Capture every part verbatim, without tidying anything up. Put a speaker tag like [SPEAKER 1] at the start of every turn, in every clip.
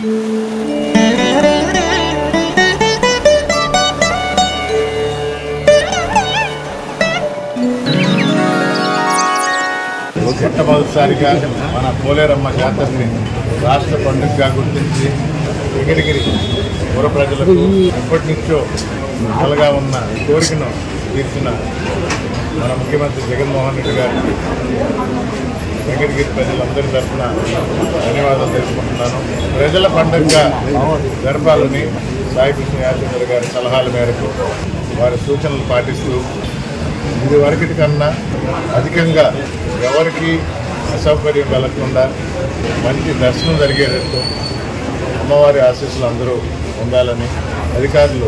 [SPEAKER 1] మొట్టమొదటిసారిగా మన పోలేరమ్మ జాతరని రాష్ట్ర పండుగగా గుర్తించి వెంకటగిరి పుర ప్రజలకు ఎప్పటి నుంచో కలగా ఉన్న కోరికను తీర్చిన మన ముఖ్యమంత్రి జగన్మోహన్ రెడ్డి గారికి వెంకటగిరి ప్రజలందరి తరఫున ధన్యవాదాలు తెలుసుకుంటున్నాను. ప్రజల పండుగగా జరపాలని సాయికృష్ణ యాదవ్ గారి సలహాల మేరకు వారి సూచనలు పాటిస్తూ ఇది వరకటి కన్నా అధికంగా ఎవరికి అసౌకర్యం కలగకుండా మంచి దర్శనం జరిగేటట్టు అమ్మవారి ఆశీస్సులు అందరూ పొందాలని అధికారులు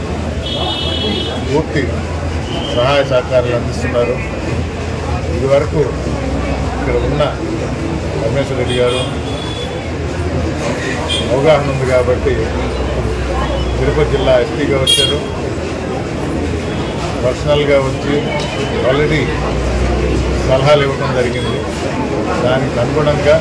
[SPEAKER 1] పూర్తి సహాయ సహకారాలు అందిస్తున్నారు. ఇదివరకు ఇక్కడ ఉన్న రమేశ్వర రెడ్డి గారు అవగాహన ఉంది కాబట్టి తిరుపతి జిల్లా ఎస్పీగా వచ్చారు. పర్సనల్గా వచ్చి ఆల్రెడీ సలహాలు ఇవ్వడం జరిగింది. దానికి అనుగుణంగా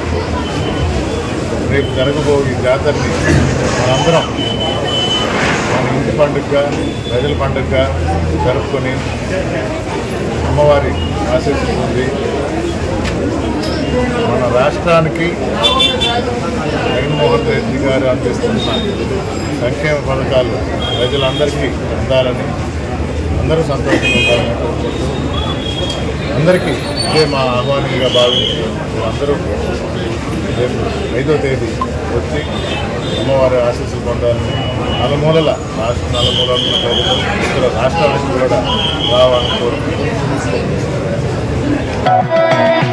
[SPEAKER 1] రేపు జరగబోయే ఈ జాతరని మనందరం మన ఇంటి పండుగగా ప్రజల పండుగగా జరుపుకొని అమ్మవారి ఆశీస్సులు పొంది మన రాష్ట్రానికి జగన్మోహన్ రెడ్డి గారు అందిస్తున్న సంక్షేమ పథకాలు ప్రజలందరికీ అందాలని అందరూ సంతోషంగా ఉండాలని కోరుకుంటూ అందరికీ ఇదే మా ఆహ్వానంగా భావించి అందరూ రేపు ఐదో తేదీ వచ్చి అమ్మవారి ఆశీస్సులు పొందాలని నలుమూలల రాష్ట్ర నలుమూలల ప్రజలు ఇతర రాష్ట్రాలకు కూడా రావాలని కోరుకుంటున్నాను.